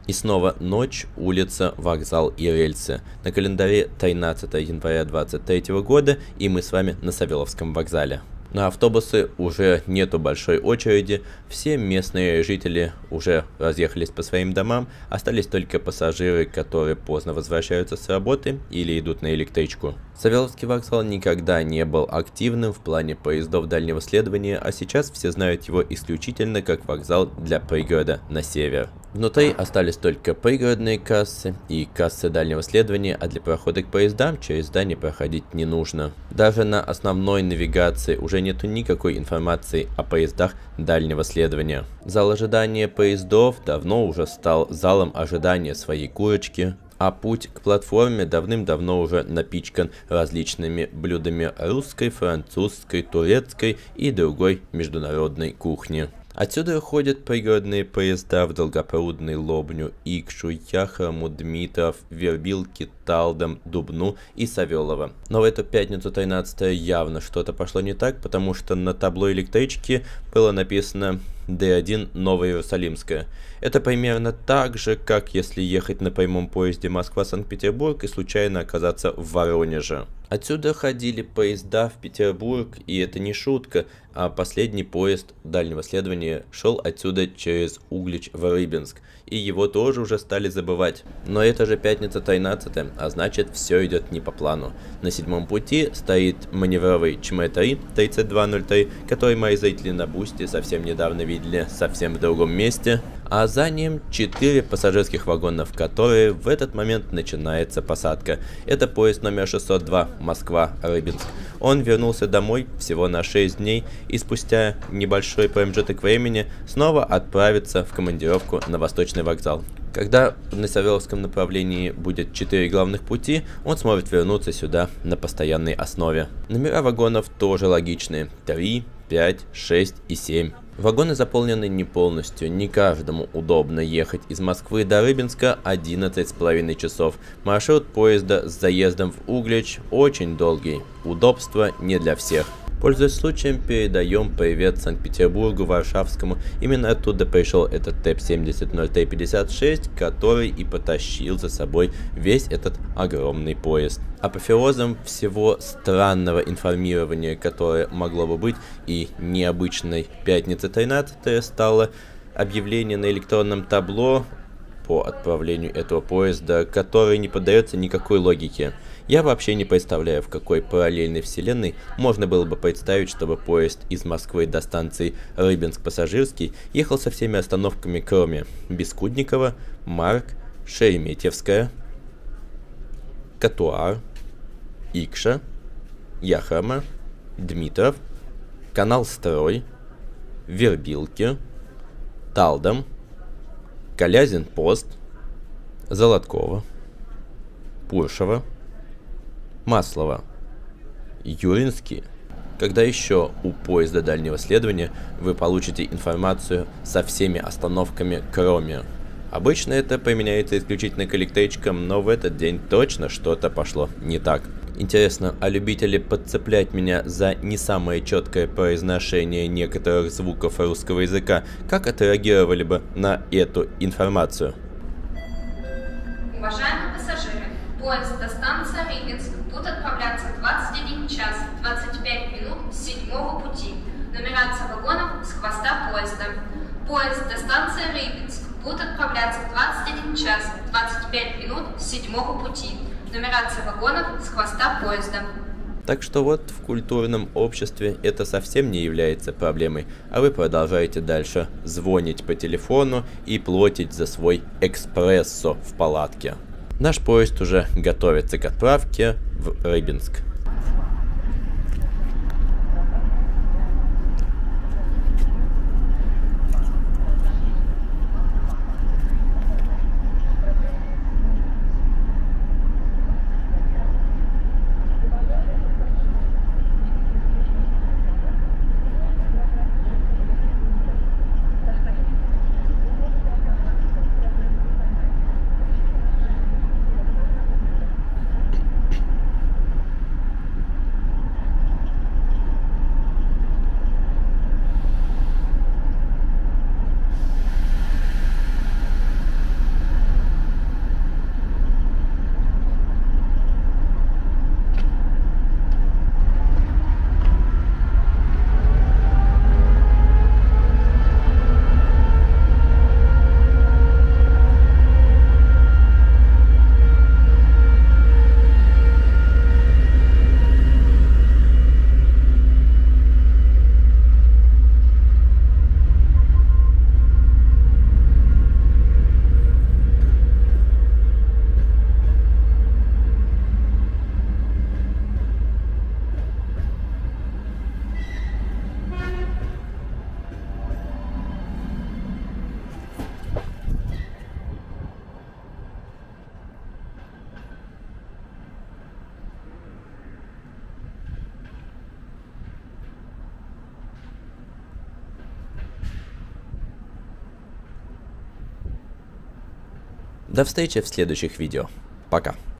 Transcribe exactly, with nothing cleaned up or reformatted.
И снова ночь, улица, вокзал и рельсы. На календаре тринадцатое января двадцать третьего года, и мы с вами на Савеловском вокзале. На автобусы уже нету большой очереди, все местные жители уже разъехались по своим домам, остались только пассажиры, которые поздно возвращаются с работы или идут на электричку. Савеловский вокзал никогда не был активным в плане поездов дальнего следования, а сейчас все знают его исключительно как вокзал для пригорода на север. Внутри остались только пригородные кассы и кассы дальнего следования, а для прохода к поездам через здание проходить не нужно. Даже на основной навигации уже нету никакой информации о поездах дальнего следования. Зал ожидания поездов давно уже стал залом ожидания своей курочки, а путь к платформе давным-давно уже напичкан различными блюдами русской, французской, турецкой и другой международной кухни. Отсюда ходят пригородные поезда в Долгопрудный, Лобню, Икшу, Яхрому, Дмитров, Вербилки, Талдом, Дубну и Савелово. Но в эту пятницу тринадцатое явно что-то пошло не так, потому что на табло электрички было написано Д один Новоиерусалимская. Это примерно так же, как если ехать на прямом поезде Москва-Санкт-Петербург и случайно оказаться в Воронеже. Отсюда ходили поезда в Петербург, и это не шутка, а последний поезд дальнего следования шел отсюда через Углич в Рыбинск, и его тоже уже стали забывать. Но это же пятница тринадцатое, а значит все идет не по плану. На седьмом пути стоит маневровый ЧМ три тридцать два ноль три, который мои зрители на Бусти совсем недавно видели совсем в другом месте, а за ним четыре пассажирских вагона, в которые в этот момент начинается посадка. Это поезд номер шестьсот два Москва-Рыбинск. Он вернулся домой всего на шесть дней и спустя небольшой промежуток времени снова отправится в командировку на Восточный вокзал. Когда на Савеловском направлении будет четыре главных пути, он сможет вернуться сюда на постоянной основе. Номера вагонов тоже логичные: три, пять, шесть и семь. Вагоны заполнены не полностью, не каждому удобно ехать из Москвы до Рыбинска одиннадцать с половиной часов. Маршрут поезда с заездом в Углич очень долгий, удобство не для всех. Пользуясь случаем, передаем привет Санкт-Петербургу, Варшавскому. Именно оттуда пришел этот ТЭП семьдесят ноль три пятьдесят шесть, который и потащил за собой весь этот огромный поезд. Апофеозом всего странного информирования, которое могло бы быть, и необычной пятницы тринадцатое стало объявление на электронном табло по отправлению этого поезда, который не поддается никакой логике. Я вообще не представляю, в какой параллельной вселенной можно было бы представить, чтобы поезд из Москвы до станции Рыбинск-Пассажирский ехал со всеми остановками, кроме Бескудникова, Марк, Шереметьевская, Катуар, Икша, Яхрома, Дмитров, Канал Строй, Вербилки, Талдом, Калязин пост, Золоткова, Пуршева, Маслова, Юринский. Когда еще у поезда дальнего следования вы получите информацию со всеми остановками, кроме? Обычно это применяется исключительно к электричкам, но в этот день точно что-то пошло не так. Интересно, а любители подцеплять меня за не самое четкое произношение некоторых звуков русского языка, как отреагировали бы на эту информацию? Уважаемые пассажиры, поезд до станции Рыбинск будет отправляться в двадцать один час двадцать пять минут с седьмого пути. Нумерация вагонов с хвоста поезда. Поезд до станции Рыбинск будет отправляться в двадцать один час двадцать пять минут с седьмого пути. Нумерация вагонов с хвоста поезда. Так что вот в культурном обществе это совсем не является проблемой, а вы продолжаете дальше звонить по телефону и платить за свой экспрессо в палатке. Наш поезд уже готовится к отправке в Рыбинск. До встречи в следующих видео. Пока.